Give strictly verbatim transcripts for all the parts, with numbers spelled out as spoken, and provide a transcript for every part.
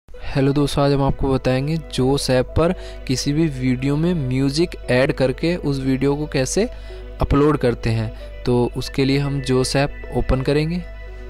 Hello दोस्तों, आज हम आपको बताएंगे जोश ऐप पर किसी भी वीडियो में म्यूज़िक ऐड करके उस वीडियो को कैसे अपलोड करते हैं। तो उसके लिए हम जोश ऐप ओपन करेंगे।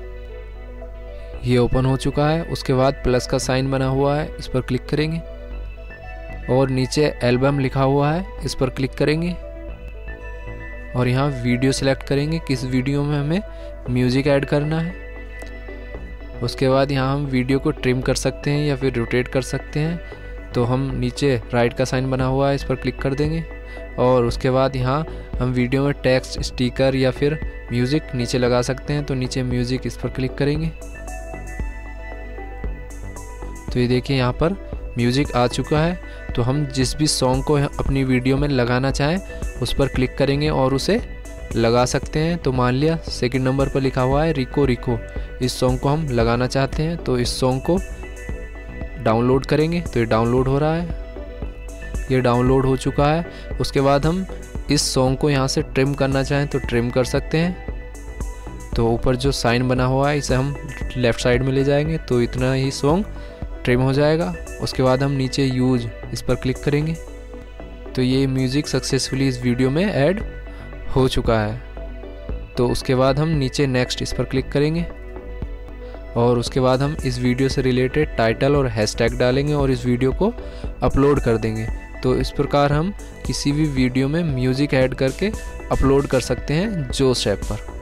ये ओपन हो चुका है। उसके बाद प्लस का साइन बना हुआ है, इस पर क्लिक करेंगे और नीचे एल्बम लिखा हुआ है, इस पर क्लिक करेंगे और यहाँ वीडियो सेलेक्ट करेंगे किस वीडियो में हमें म्यूज़िक ऐड करना है। उसके बाद यहाँ हम वीडियो को ट्रिम कर सकते हैं या फिर रोटेट कर सकते हैं। तो हम नीचे राइट का साइन बना हुआ है, इस पर क्लिक कर देंगे और उसके बाद यहाँ हम वीडियो में टेक्स्ट, स्टिकर या फिर म्यूज़िक नीचे लगा सकते हैं। तो नीचे म्यूज़िक, इस पर क्लिक करेंगे तो ये देखिए यहाँ पर म्यूज़िक आ चुका है। तो हम जिस भी सॉन्ग को अपनी वीडियो में लगाना चाहें उस पर क्लिक करेंगे और उसे लगा सकते हैं। तो मान लिया सेकंड नंबर पर लिखा हुआ है रिको रिको, इस सॉन्ग को हम लगाना चाहते हैं। तो इस सॉन्ग को डाउनलोड करेंगे। तो ये डाउनलोड हो रहा है, ये डाउनलोड हो चुका है। उसके बाद हम इस सॉन्ग को यहाँ से ट्रिम करना चाहें तो ट्रिम कर सकते हैं। तो ऊपर जो साइन बना हुआ है इसे हम लेफ़्ट साइड में ले जाएंगे तो इतना ही सॉन्ग ट्रिम हो जाएगा। उसके बाद हम नीचे यूज, इस पर क्लिक करेंगे तो ये म्यूज़िक सक्सेसफुली इस वीडियो में ऐड हो चुका है। तो उसके बाद हम नीचे नेक्स्ट, इस पर क्लिक करेंगे और उसके बाद हम इस वीडियो से रिलेटेड टाइटल और हैशटैग डालेंगे और इस वीडियो को अपलोड कर देंगे। तो इस प्रकार हम किसी भी वीडियो में म्यूज़िक ऐड करके अपलोड कर सकते हैं जोश ऐप पर।